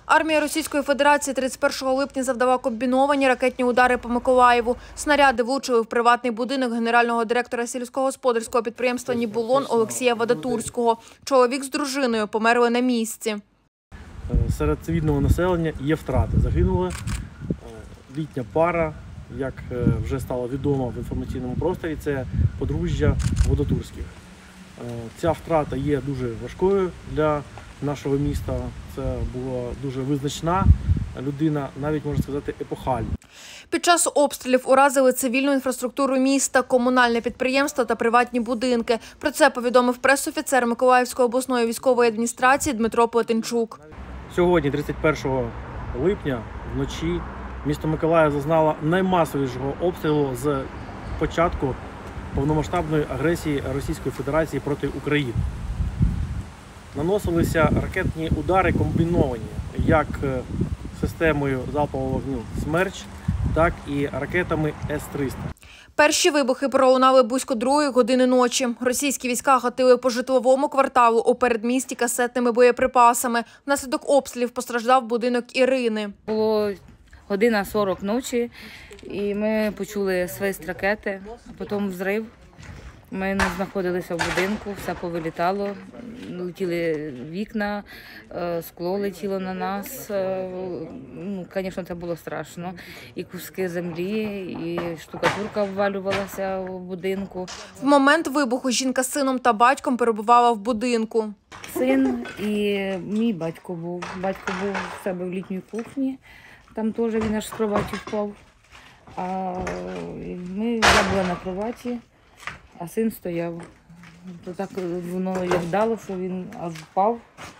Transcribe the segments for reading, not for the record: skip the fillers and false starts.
Армія Російської Федерації 31 липня завдала комбіновані ракетні удари по Миколаєву. Снаряди влучили в приватний будинок генерального директора сільськогосподарського підприємства «Нібулон» Олексія Вадатурського. Чоловік з дружиною померли на місці. Серед цивільного населення є втрати. Загинула літня пара, як вже стало відомо в інформаційному просторі, це подружжя Вадатурських. Ця втрата є дуже важкою для нашого міста. Це була дуже визначна людина, навіть, можна сказати, епохальна. Під час обстрілів уразили цивільну інфраструктуру міста, комунальне підприємство та приватні будинки. Про це повідомив прес-офіцер Миколаївської обласної військової адміністрації Дмитро Плетенчук. Сьогодні, 31 липня, вночі, місто Миколаїв зазнало наймасовішого обстрілу з початку повномасштабної агресії Російської Федерації проти України. Наносилися ракетні удари комбіновані як системою залпового вогню «Смерч», так і ракетами С-300. Перші вибухи пролунали близько 2 години ночі. Російські війська гатили по житловому кварталу у передмісті касетними боєприпасами. Внаслідок обстрілів постраждав будинок Ірини. Було 1:40 ночі, і ми почули свист ракети, а потім взрив. Ми не знаходилися в будинку, все повилітало, летіли вікна, скло летіло на нас. Звісно, це було страшно. І куски землі, і штукатурка обвалювалася в будинку. В момент вибуху жінка з сином та батьком перебувала в будинку. Син і мій батько був. Батько був в себе в літній кухні, там теж він аж з кроваті впав. Я була на кроваті. А син стояв. То так воно як дало, що він аж впав.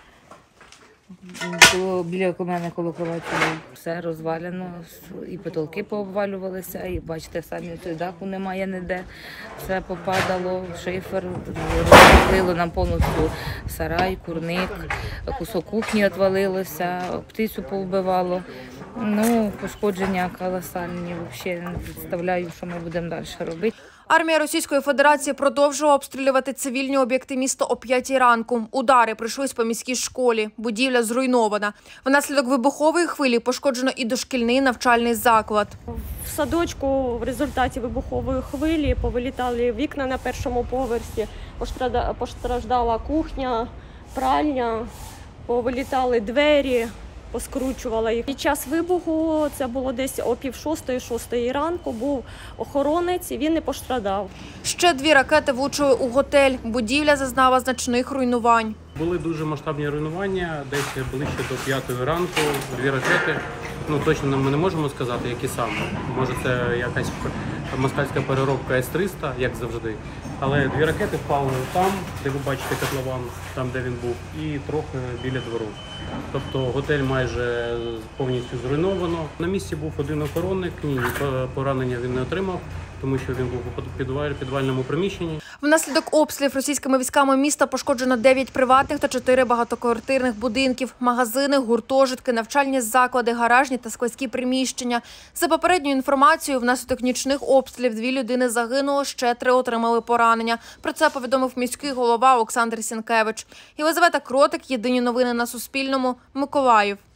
Біля мене коло кроваті все розвалено, і потолки пообвалювалися, і бачите, самі даху немає ніде. Все попадало, шифер, розвалило нам повністю сарай, курник, кусок кухні відвалилося, птицю повбивало. Пошкодження колосальні, взагалі не представляю, що ми будемо далі робити. Армія Російської Федерації продовжила обстрілювати цивільні об'єкти міста о 5 ранку. Удари прийшлись по міській школі. Будівля зруйнована. Внаслідок вибухової хвилі пошкоджено і дошкільний навчальний заклад. В садочку в результаті вибухової хвилі повилітали вікна на першому поверсі, постраждала кухня, пральня, повилітали двері. Поскручувала їх. Під час вибуху, це було десь о 5:30-6 ранку, був охоронець і він не пострадав. Ще 2 ракети влучили у готель. Будівля зазнала значних руйнувань. Були дуже масштабні руйнування, десь ближче до 5 ранку, 2 ракети. Точно ми не можемо сказати, які саме. Може це якась москальська переробка С-300, як завжди. Але 2 ракети впали там, де ви бачите котлован, там де він був, і трохи біля двору. Тобто готель майже повністю зруйновано. На місці був один охоронник, ні поранення він не отримав, тому що він був у підвальному приміщенні. Внаслідок обстрілів російськими військами міста пошкоджено 9 приватних та 4 багатоквартирних будинків, магазини, гуртожитки, навчальні заклади, гаражні та складські приміщення. За попередньою інформацією, внаслідок нічних обстрілів 2 людини загинуло, ще 3 отримали поранення. Про це повідомив міський голова Олександр Сінкевич. Єлизавета Кротик, Єдині новини на Суспільному, Миколаїв.